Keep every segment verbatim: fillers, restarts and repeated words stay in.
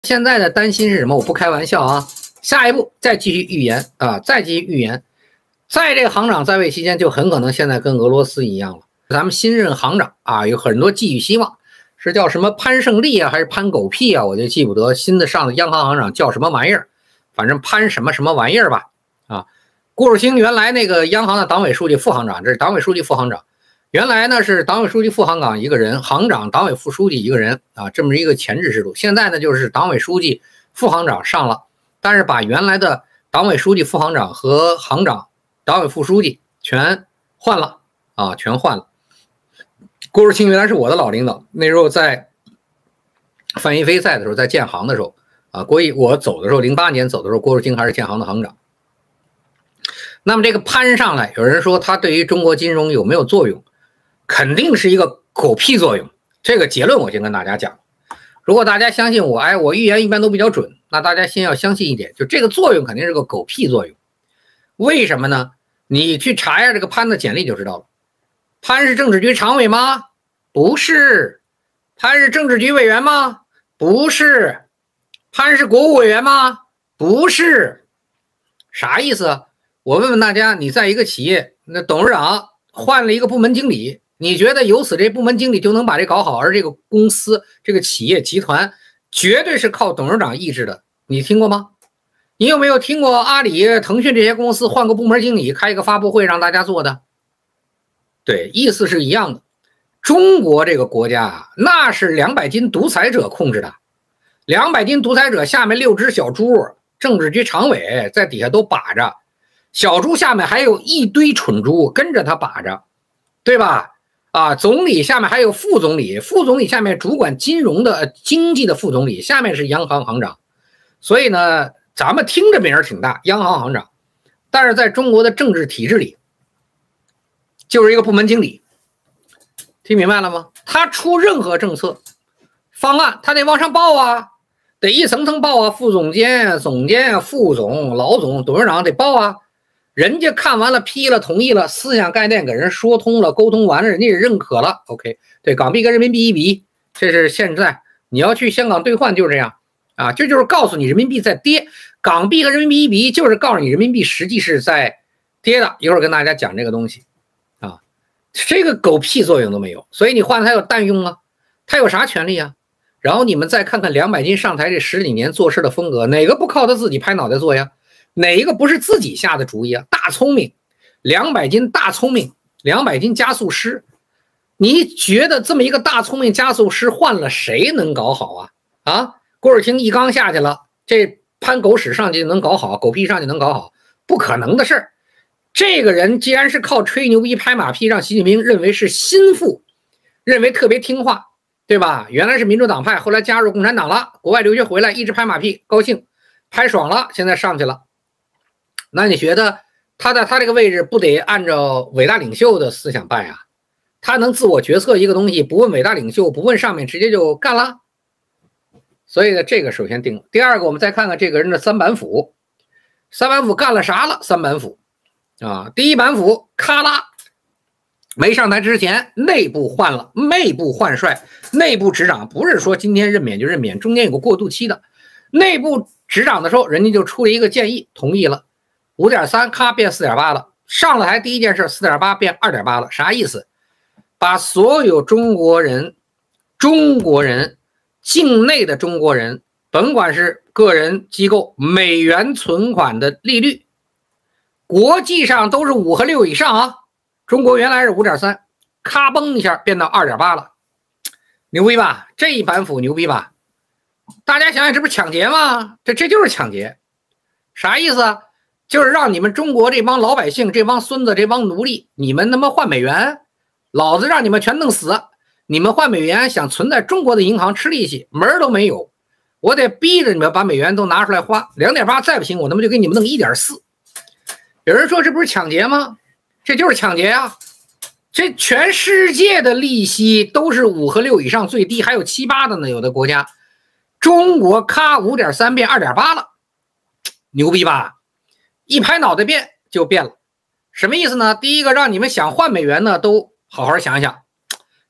现在的担心是什么？我不开玩笑啊！下一步再继续预言啊，再继续预言，在这个行长在位期间，就很可能现在跟俄罗斯一样了。咱们新任行长啊，有很多寄予希望，是叫什么潘胜利啊，还是潘狗屁啊？我就记不得新的上的央行行长叫什么玩意儿，反正潘什么什么玩意儿吧。啊，顾树清原来那个央行的党委书记、副行长，这是党委书记、副行长。原来呢是党委书记、副行长一个人，行长、党委副书记一个人啊，这么一个前置制度。现在呢就是党委书记、副行长上了，但是把原来的党委书记、副行长和行长、党委副书记全换了啊，全换了。郭树清原来是我的老领导，那时候在范一飞在的时候，在建行的时候啊，郭一我走的时候，零八年走的时候，郭树清还是建行的行长。那么这个潘上来，有人说他对于中国金融有没有作用？肯定是一个狗屁作用，这个结论我先跟大家讲。如果大家相信我，哎，我预言一般都比较准，那大家先要相信一点，就这个作用肯定是个狗屁作用。为什么呢？你去查一下这个潘的简历就知道了。潘是政治局常委吗？不是。潘是政治局委员吗？不是。潘是国务委员吗？不是。啥意思？我问问大家，你在一个企业，那董事长换了一个部门经理，你觉得由此这部门经理就能把这搞好，而这个公司、这个企业集团绝对是靠董事长意志的，你听过吗？你有没有听过阿里、腾讯这些公司换个部门经理开一个发布会让大家做的？对，意思是一样的。中国这个国家啊，那是两百斤独裁者控制的，两百斤独裁者下面六只小猪，政治局常委在底下都把着，小猪下面还有一堆蠢猪跟着他把着，对吧？啊，总理下面还有副总理，副总理下面主管金融的、呃、经济的副总理，下面是央行行长。所以呢，咱们听着名儿挺大，央行行长，但是在中国的政治体制里，就是一个部门经理。听明白了吗？他出任何政策方案，他得往上报啊，得一层层报啊，副总监、总监、副总、老总、董事长得报啊。人家看完了，批了，同意了，思想概念给人说通了，沟通完了，人家也认可了。OK， 对，港币跟人民币一比一，这是现在你要去香港兑换就是这样啊，这就是告诉你人民币在跌，港币和人民币一比一，就是告诉你人民币实际是在跌的。一会儿跟大家讲这个东西啊，这个狗屁作用都没有，所以你换它有蛋用啊，它有啥权利啊？然后你们再看看两百斤上台这十几年做事的风格，哪个不靠他自己拍脑袋做呀？哪一个不是自己下的主意啊？大聪明，两百斤大聪明，两百斤加速师。你觉得这么一个大聪明加速师换了谁能搞好啊？啊，郭树清一刚下去了，这潘狗屎上去能搞好，狗屁上去能搞好，不可能的事儿。这个人既然是靠吹牛逼拍马屁让习近平认为是心腹，认为特别听话，对吧？原来是民主党派，后来加入共产党了，国外留学回来一直拍马屁，高兴拍爽了，现在上去了。那你觉得他在他这个位置不得按照伟大领袖的思想办啊？他能自我决策一个东西，不问伟大领袖，不问上面，直接就干了。所以呢，这个首先定了。第二个，我们再看看这个人的三板斧。三板斧干了啥了？三板斧啊，第一板斧咔啦，没上台之前内部换了，内部换帅，内部执掌，不是说今天任免就任免，中间有个过渡期的。内部执掌的时候，人家就出了一个建议，同意了。五点三 咔变 四点八 了，上了台第一件事 四点八 变 二点八 了，啥意思？把所有中国人中国人境内的中国人，甭管是个人机构美元存款的利率，国际上都是五和六以上啊，中国原来是 五点三， 咔嘣一下变到 二点八 了，牛逼吧？这一板斧牛逼吧？大家想想，这不是抢劫吗？这这就是抢劫，啥意思啊？就是让你们中国这帮老百姓、这帮孙子、这帮奴隶，你们他妈换美元，老子让你们全弄死！你们换美元想存在中国的银行吃利息，门都没有。我得逼着你们把美元都拿出来花， 两点八 再不行，我他妈就给你们弄 一点四。有人说这不是抢劫吗？这就是抢劫啊！这全世界的利息都是五和六以上最低，还有七八的呢，有的国家。中国咔 五点三 变 二点八 了，牛逼吧？一拍脑袋变就变了，什么意思呢？第一个，让你们想换美元呢都好好想想，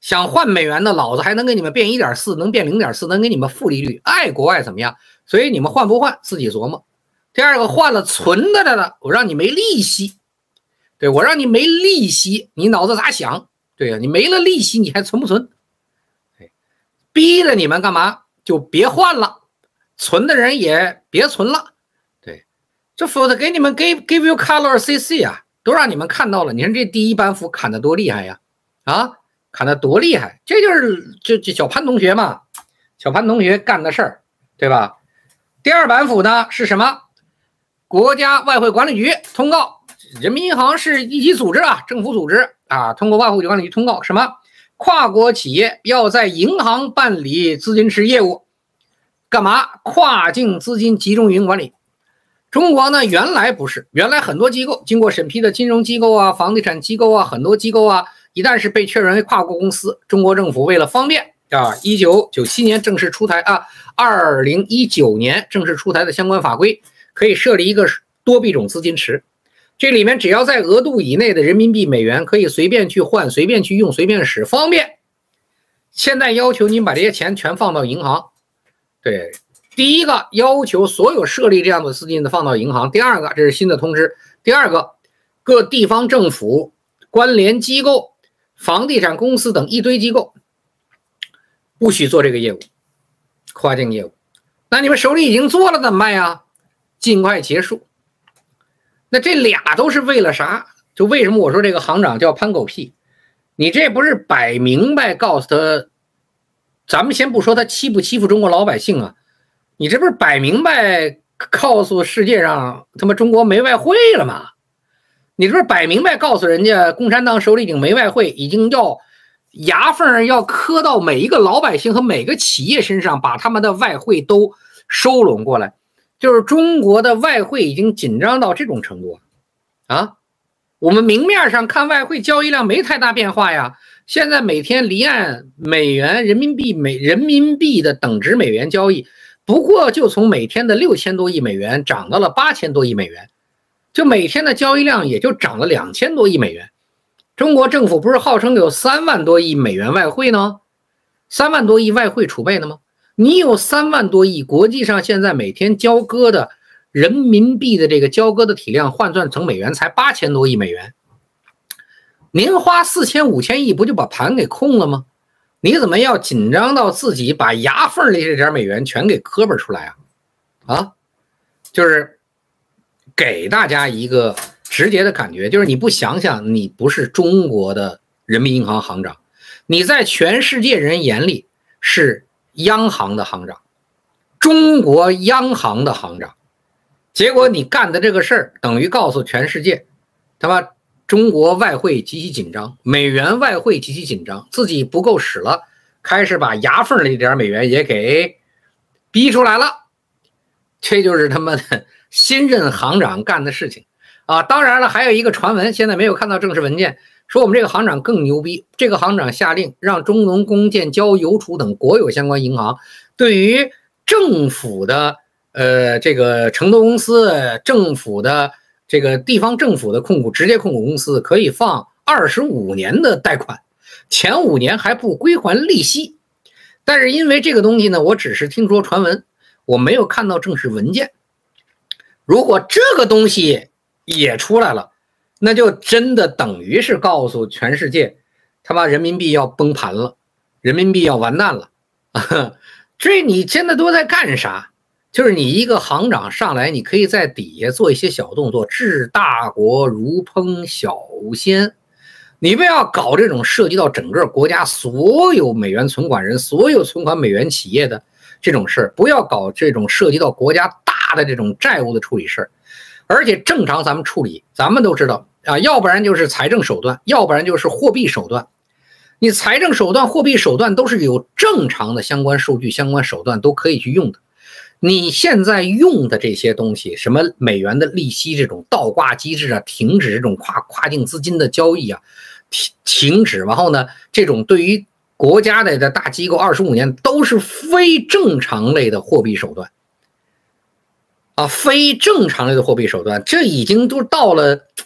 想换美元的，老子还能给你们变 一点四， 能变 零点四， 能给你们负利率，爱国爱怎么样？所以你们换不换自己琢磨。第二个，换了存的了，我让你没利息，对，我让你没利息，你脑子咋想？对呀、啊，你没了利息，你还存不存？逼着你们干嘛？就别换了，存的人也别存了。对，这否则给你们 give give you color C C 啊，都让你们看到了。你看这第一板斧砍的多厉害呀！啊，砍的多厉害！这就是这这小潘同学嘛，小潘同学干的事儿，对吧？第二板斧呢是什么？国家外汇管理局通告，人民银行是一级组织啊，政府组织啊，通过外汇管理局通告什么？跨国企业要在银行办理资金池业务，干嘛？跨境资金集中运营管理。中国呢，原来不是，原来很多机构经过审批的金融机构啊、房地产机构啊，很多机构啊，一旦是被确认为跨国公司，中国政府为了方便啊，一九九七年正式出台啊，二零一九年正式出台的相关法规，可以设立一个多币种资金池。这里面只要在额度以内的人民币、美元可以随便去换、随便去用、随便使，方便。现在要求您把这些钱全放到银行，对，第一个要求所有设立这样的资金的放到银行，第二个这是新的通知，第二个各地方政府、关联机构、房地产公司等一堆机构不许做这个业务，跨境业务。那你们手里已经做了怎么办呀？尽快结束。那这俩都是为了啥？就为什么我说这个行长叫潘狗屁？你这不是摆明白告诉他，咱们先不说他欺不欺负中国老百姓啊，你这不是摆明白告诉世界上他妈中国没外汇了吗？你这不是摆明白告诉人家共产党手里已经没外汇，已经要牙缝要磕到每一个老百姓和每个企业身上，把他们的外汇都收拢过来。就是中国的外汇已经紧张到这种程度啊！我们明面上看外汇交易量没太大变化呀，现在每天离岸美元、人民币、美人民币的等值美元交易，不过就从每天的六千多亿美元涨到了八千多亿美元，就每天的交易量也就涨了两千多亿美元。中国政府不是号称有三万多亿美元外汇呢？三万多亿外汇储备呢吗？你有三万多亿，国际上现在每天交割的人民币的这个交割的体量换算成美元才八千多亿美元，您花四千五千亿不就把盘给空了吗？你怎么要紧张到自己把牙缝里这点美元全给磕巴出来啊？啊，就是给大家一个直接的感觉，就是你不想想，你不是中国的人民银行行长，你在全世界人眼里是央行的行长，中国央行的行长，结果你干的这个事儿等于告诉全世界，他妈中国外汇极其紧张，美元外汇极其紧张，自己不够使了，开始把牙缝里点美元也给逼出来了，这就是他妈的新任行长干的事情啊！当然了，还有一个传闻，现在没有看到正式文件，说我们这个行长更牛逼，这个行长下令让中农工建交邮储等国有相关银行对于政府的呃这个承托公司、政府的这个地方政府的控股直接控股公司可以放二十五年的贷款，前五年还不归还利息。但是因为这个东西呢，我只是听说传闻，我没有看到正式文件。如果这个东西也出来了，那就真的等于是告诉全世界，他妈人民币要崩盘了，人民币要完蛋了。这你现在都在干啥？就是你一个行长上来，你可以在底下做一些小动作，治大国如烹小鲜。你不要搞这种涉及到整个国家所有美元存款人、所有存款美元企业的这种事儿，不要搞这种涉及到国家大的这种债务的处理事儿。而且正常咱们处理，咱们都知道啊，要不然就是财政手段，要不然就是货币手段。你财政手段、货币手段都是有正常的相关数据、相关手段都可以去用的。你现在用的这些东西，什么美元的利息这种倒挂机制啊，停止这种跨跨境资金的交易啊，停停止，然后呢，这种对于国家的大机构二十五年都是非正常类的货币手段。啊，非正常类的货币手段，这已经都到了，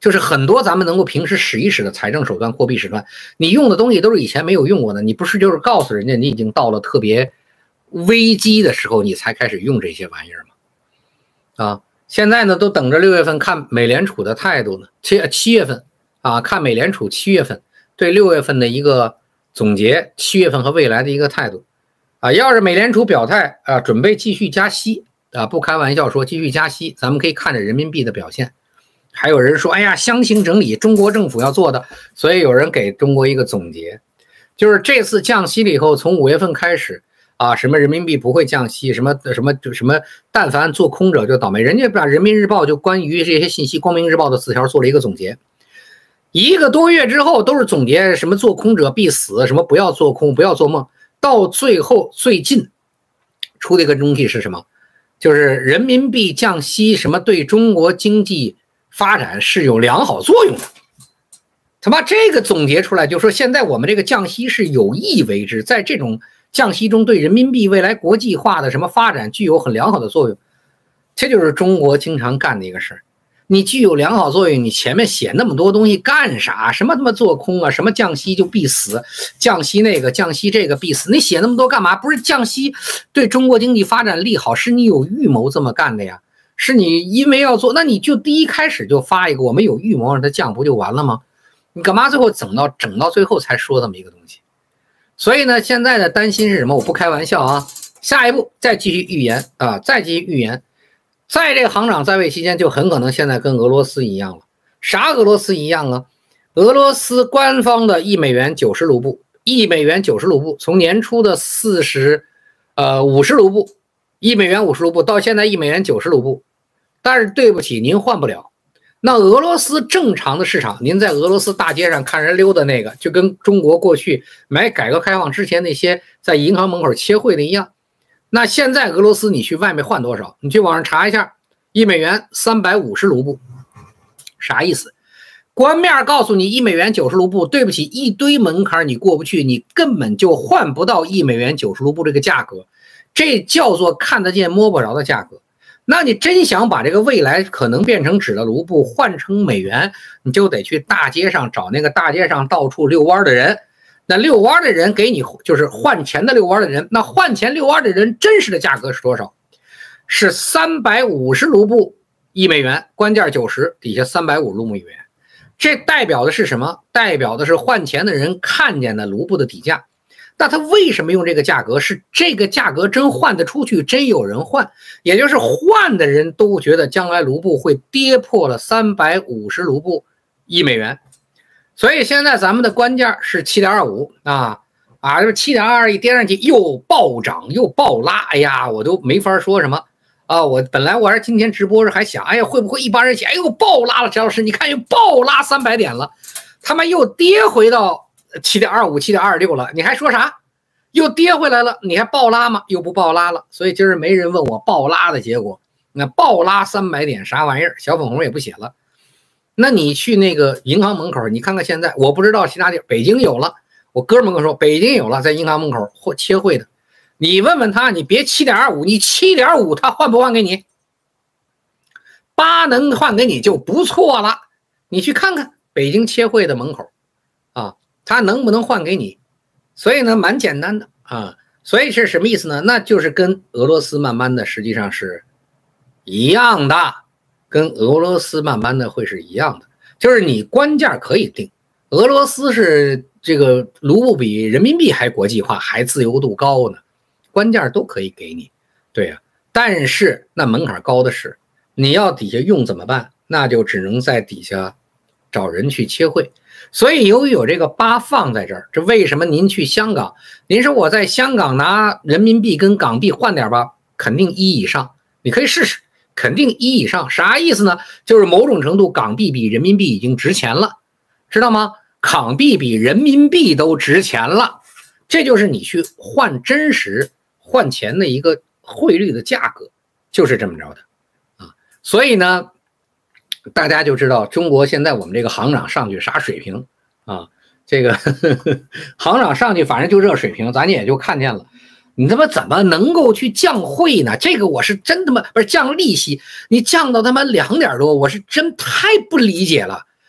就是很多咱们能够平时使一使的财政手段、货币手段，你用的东西都是以前没有用过的，你不是就是告诉人家你已经到了特别危机的时候，你才开始用这些玩意儿吗？啊，现在呢都等着六月份看美联储的态度呢，七七月份啊，看美联储七月份对六月份的一个总结，七月份和未来的一个态度啊。要是美联储表态啊，准备继续加息啊，不开玩笑说继续加息，咱们可以看着人民币的表现。还有人说，哎呀，箱型整理，中国政府要做的，所以有人给中国一个总结，就是这次降息了以后，从五月份开始啊，什么人民币不会降息，什么什么什么，但凡做空者就倒霉。人家把人民日报就关于这些信息，光明日报的字条做了一个总结，一个多月之后都是总结什么做空者必死，什么不要做空，不要做梦，到最后最近出的一个东西是什么？就是人民币降息，什么对中国经济发展是有良好作用的。他妈这个总结出来就说，现在我们这个降息是有意为之，在这种降息中对人民币未来国际化的什么发展具有很良好的作用。这就是中国经常干的一个事儿。你具有良好作用，你前面写那么多东西干啥？什么他妈做空啊，什么降息就必死，降息那个降息这个必死，你写那么多干嘛？不是降息对中国经济发展利好，是你有预谋这么干的呀。是你因为要做，那你就第一开始就发一个我们有预谋让它降不就完了吗？你干嘛最后整到整到最后才说这么一个东西？所以呢，现在的担心是什么？我不开玩笑啊，下一步再继续预言啊，再继续预言，在这个行长在位期间，就很可能现在跟俄罗斯一样了。啥俄罗斯一样啊？俄罗斯官方的一美元九十卢布，一美元九十卢布，从年初的四十呃五十卢布。一美元五十卢布到现在一美元九十卢布，但是对不起，您换不了。那俄罗斯正常的市场，您在俄罗斯大街上看人溜达那个，就跟中国过去买改革开放之前那些在银行门口切汇的一样。那现在俄罗斯你去外面换多少？你去网上查一下，一美元三百五十卢布，啥意思？官面告诉你一美元九十卢布，对不起，一堆门槛你过不去，你根本就换不到一美元九十卢布这个价格。这叫做看得见摸不着的价格。那你真想把这个未来可能变成纸的卢布换成美元，你就得去大街上找那个大街上到处遛弯的人。那遛弯的人给你就是换钱的遛弯的人，那换钱遛弯的人真实的价格是多少？是三百五十卢布一美元，关键九十，底下三百五十卢布美元。这代表的是什么？代表的是换钱的人看见的卢布的底价。那他为什么用这个价格？是这个价格真换得出去，真有人换，也就是换的人都觉得将来卢布会跌破了三百五十卢布一美元。所以现在咱们的关价是 七点二五 啊啊，这 七点二二 一跌上去又暴涨又暴拉，哎呀，我都没法说什么啊！我本来我还今天直播时还想，哎呀，会不会一帮人写，哎呦暴拉了，陈老师你看又暴拉三百点了，他们又跌回到七点二五 七点二六 了，你还说啥？又跌回来了，你还暴拉吗？又不暴拉了。所以今儿没人问我暴拉的结果。那暴拉三百点啥玩意儿？小粉红也不写了。那你去那个银行门口，你看看现在，我不知道其他地儿，北京有了。我哥们跟我说，北京有了，在银行门口或切汇的。你问问他，你别 七点二五， 你 七点五 他换不换给你？八能换给你就不错了。你去看看北京切汇的门口啊。他能不能换给你？所以呢，蛮简单的啊。所以是什么意思呢？那就是跟俄罗斯慢慢的实际上是一样的，跟俄罗斯慢慢的会是一样的，就是你关价可以定。俄罗斯是这个卢布比人民币还国际化，还自由度高呢，关价都可以给你，对呀、啊。但是那门槛高的是，你要底下用怎么办？那就只能在底下找人去切汇。所以由于有这个八放在这儿，这为什么您去香港，您说我在香港拿人民币跟港币换点吧，肯定一以上，你可以试试，肯定一以上。啥意思呢？就是某种程度港币比人民币已经值钱了，知道吗？港币比人民币都值钱了，这就是你去换真实换钱的一个汇率的价格，就是这么着的啊。所以呢，大家就知道中国现在我们这个行长上去啥水平啊？这个呵呵行长上去反正就这水平，咱也就看见了。你他妈怎么能够去降汇呢？这个我是真他妈不是降利息，你降到他妈两点多，我是真太不理解了。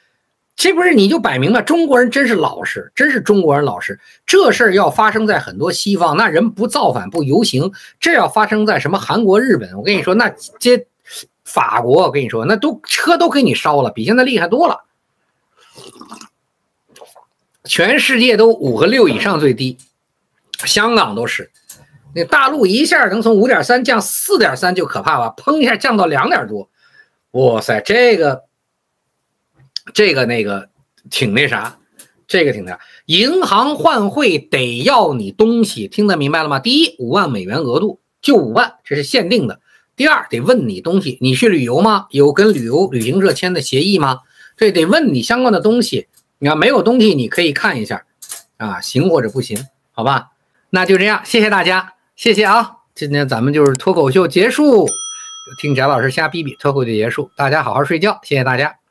这不是你就摆明了中国人真是老实，真是中国人老实。这事儿要发生在很多西方，那人不造反不游行，这要发生在什么韩国、日本，我跟你说，那这法国，我跟你说，那都车都给你烧了，比现在厉害多了。全世界都五和六以上最低，香港都是。那大陆一下能从 五点三 降 四点三 就可怕了，砰一下降到两点多，哇塞，这个这个那个挺那啥，这个挺那。银行换汇得要你东西，听得明白了吗？第一，五万美元额度，就五万，这是限定的。第二，得问你东西，你去旅游吗？有跟旅游旅行社签的协议吗？这得问你相关的东西。你要没有东西，你可以看一下，啊，行或者不行，好吧？那就这样，谢谢大家。谢谢啊！今天咱们就是脱口秀结束，听翟老师瞎逼逼，脱口秀结束，大家好好睡觉，谢谢大家。